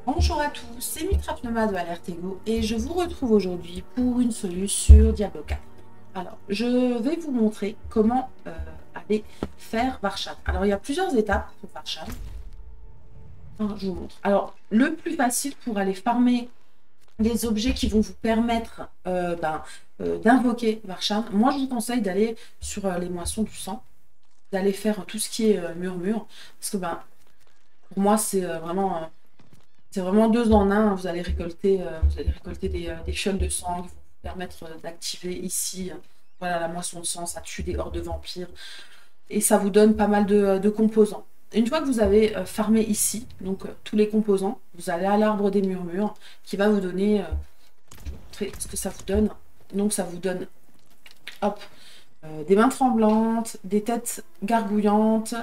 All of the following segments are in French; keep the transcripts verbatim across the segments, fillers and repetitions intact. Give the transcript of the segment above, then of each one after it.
Bonjour à tous, c'est Mitra Pneuma de Alert Ego et je vous retrouve aujourd'hui pour une solution sur Diablo quatre. Alors, je vais vous montrer comment euh, aller faire Varshan. Alors, il y a plusieurs étapes pour Varshan. Enfin, je vous montre. Alors, le plus facile pour aller farmer les objets qui vont vous permettre euh, ben, euh, d'invoquer Varshan, moi je vous conseille d'aller sur euh, les moissons du sang, d'aller faire tout ce qui est euh, murmure, parce que ben, pour moi c'est euh, vraiment... euh, C'est vraiment deux en un. Vous allez récolter, euh, vous allez récolter des, euh, des fioles de sang qui vont vous permettre euh, d'activer ici, euh, voilà, la moisson de sang, ça tue des hordes de vampires. Et ça vous donne pas mal de, euh, de composants. Une fois que vous avez euh, farmé ici, donc euh, tous les composants, vous allez à l'arbre des murmures qui va vous donner, euh, je vais vous montrer ce que ça vous donne. Donc ça vous donne, hop, euh, des mains tremblantes, des têtes gargouillantes,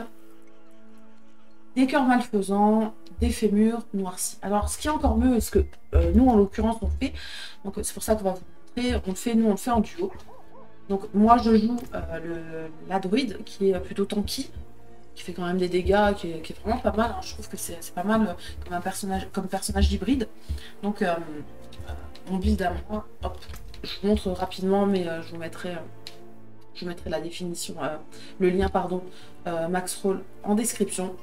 des cœurs malfaisants, des fémurs noircis. Alors, ce qui est encore mieux, est ce que euh, nous, en l'occurrence, on fait, donc c'est pour ça qu'on va vous montrer, on le fait, nous, on le fait en duo. Donc, moi, je joue euh, le, la druide, qui est plutôt tanky, qui fait quand même des dégâts, qui est, qui est vraiment pas mal. Hein. Je trouve que c'est pas mal euh, comme un personnage, comme personnage hybride. Donc, euh, euh, mon build à moi, hop, je vous montre rapidement, mais euh, je vous mettrai... Euh, je vous mettrai la définition, euh, le lien, pardon, euh, Max Roll en description.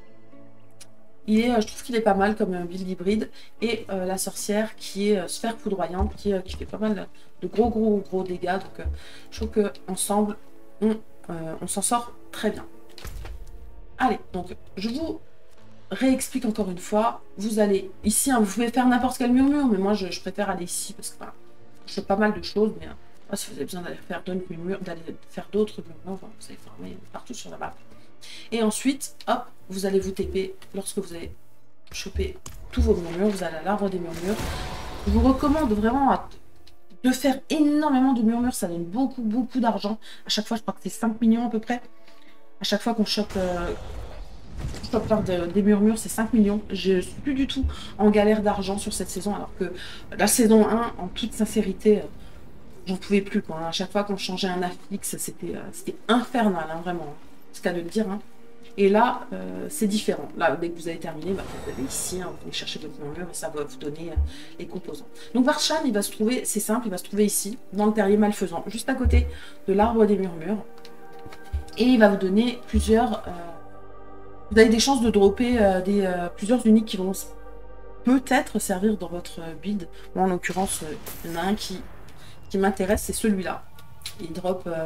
Il est, euh, je trouve qu'il est pas mal comme un build hybride. Et euh, la sorcière qui est euh, sphère foudroyante, qui, euh, qui fait pas mal de gros gros gros dégâts. Donc euh, je trouve qu'ensemble, on, euh, on s'en sort très bien. Allez, donc je vous réexplique encore une fois. Vous allez ici, hein, vous pouvez faire n'importe quel murmure, mais moi je, je préfère aller ici parce que voilà, je fais pas mal de choses. Mais euh, si vous avez besoin d'aller faire d'autres murmures, d'aller faire d'autres murmures, enfin, vous allez farmer partout sur la map. Et ensuite, hop, vous allez vous T P lorsque vous avez chopé tous vos murmures, vous allez à l'arbre des murmures. Je vous recommande vraiment à, de faire énormément de murmures, ça donne beaucoup, beaucoup d'argent. À chaque fois, je crois que c'est cinq millions à peu près. À chaque fois qu'on chope, euh, chope l'art de, des murmures, c'est cinq millions. Je suis plus du tout en galère d'argent sur cette saison, alors que la saison un, en toute sincérité, euh, j'en pouvais plus. Quoi, hein. À chaque fois qu'on changeait un affix, c'était euh, c'était infernal, hein, vraiment. C'est le cas de le dire. Hein. Et là, euh, c'est différent. Là, dès que vous avez terminé, bah, vous allez ici, hein, vous allez chercher votre murmure et ça va vous donner euh, les composants. Donc Varshan, il va se trouver, c'est simple, il va se trouver ici, dans le terrier malfaisant, juste à côté de l'arbre des murmures. Et il va vous donner plusieurs... Euh, vous avez des chances de dropper euh, des, euh, plusieurs uniques qui vont peut-être servir dans votre build. Moi, en l'occurrence, euh, il y en a un qui, qui m'intéresse, c'est celui-là. Il drop... Euh,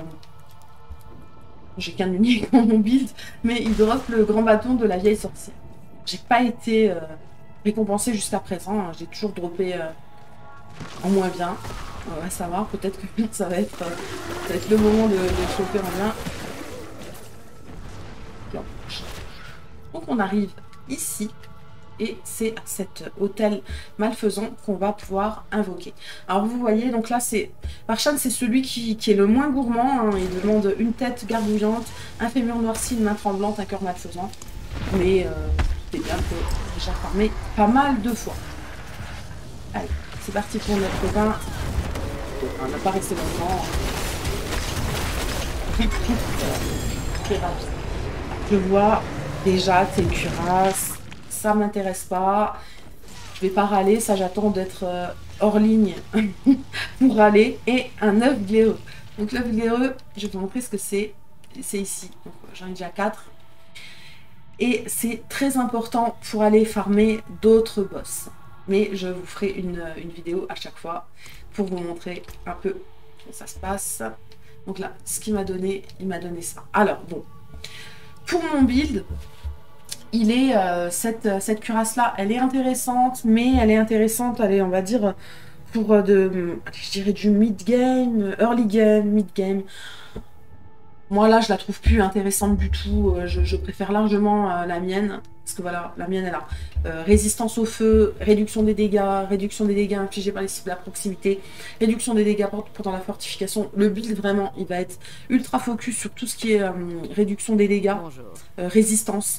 j'ai qu'un unique dans mon build, mais il drop le grand bâton de la vieille sorcière. J'ai pas été euh, récompensée jusqu'à présent, hein. J'ai toujours droppé euh, en moins bien. On va savoir, peut-être que ça va être, euh, ça va être le moment de, de choper en bien. Donc on arrive ici, et c'est à cet hôtel malfaisant qu'on va pouvoir invoquer. Alors vous voyez, donc là c'est Varshan, c'est celui qui, qui est le moins gourmand, hein. Il demande une tête gargouillante, un fémur noirci, une main tremblante, un cœur malfaisant. Mais euh, c'est bien que j'ai déjà farmé pas mal de fois. Allez, c'est parti pour notre vin. On n'a pas resté longtemps. Très rapide. Je vois déjà tes cuirasses. Ça m'intéresse pas. Je vais pas râler, ça j'attends d'être euh, hors ligne pour râler. Et un œuf glaireux. Donc l'œuf glaireux, je vais vous montrer ce que c'est. C'est ici. J'en ai déjà quatre. Et c'est très important pour aller farmer d'autres boss. Mais je vous ferai une, une vidéo à chaque fois pour vous montrer un peu comment ça se passe. Donc là, ce qu'il m'a donné, il m'a donné ça. Alors bon, pour mon build, il est euh, cette, cette cuirasse là, elle est intéressante, mais elle est intéressante, allez, on va dire pour euh, de, je dirais du mid game, early game, mid game. Moi là, je la trouve plus intéressante du tout. Je, je préfère largement euh, la mienne, parce que voilà, la mienne elle a euh, résistance au feu, réduction des dégâts, réduction des dégâts infligés par les cibles à proximité, réduction des dégâts pendant la fortification. Le build vraiment, il va être ultra focus sur tout ce qui est euh, réduction des dégâts, euh, résistance.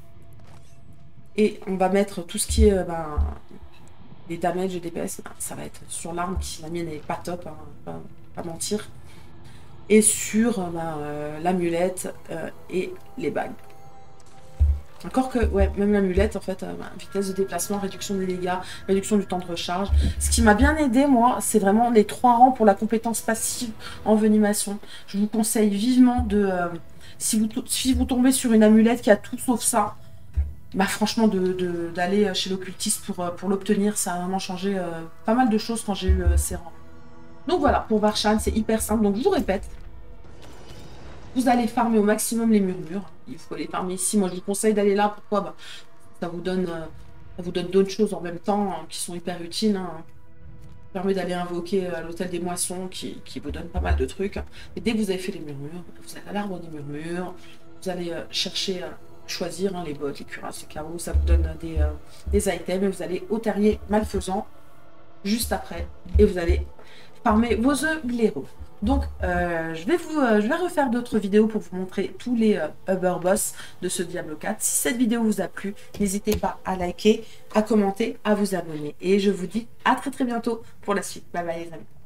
Et on va mettre tout ce qui est euh, ben, les damages et D P S, ben, ça va être sur l'arme qui, la mienne, n'est pas top, hein, pas, pas mentir. Et sur euh, ben, euh, l'amulette euh, et les bagues. Encore que, ouais, même l'amulette, en fait, euh, vitesse de déplacement, réduction des dégâts, réduction du temps de recharge. Ce qui m'a bien aidé, moi, c'est vraiment les trois rangs pour la compétence passive envenimation. Je vous conseille vivement de... Euh, si, vous, si vous tombez sur une amulette qui a tout sauf ça, bah franchement, d'aller de, de, chez l'occultiste pour, pour l'obtenir, ça a vraiment changé euh, pas mal de choses quand j'ai eu euh, ces rangs. Donc voilà, pour Varchan, c'est hyper simple. Donc je vous répète, vous allez farmer au maximum les murmures. Il faut les farmer ici. Moi, je vous conseille d'aller là. Pourquoi bah, ça vous donne, euh, ça vous donne d'autres choses en même temps hein, qui sont hyper utiles. Hein. Ça permet d'aller invoquer euh, l'hôtel des moissons qui, qui vous donne pas mal de trucs. Et dès que vous avez fait les murmures, vous allez à l'arbre des murmures. Vous allez euh, chercher, euh, choisir hein, les bottes, les cuirasses, les carreaux. Ça vous donne des, euh, des items. Et vous allez au terrier malfaisant juste après. Et vous allez farmer vos œufs blaireaux. Donc, euh, je, vais vous, euh, je vais refaire d'autres vidéos pour vous montrer tous les euh, Uber Boss de ce Diablo quatre. Si cette vidéo vous a plu, n'hésitez pas à liker, à commenter, à vous abonner. Et je vous dis à très très bientôt pour la suite. Bye bye les amis.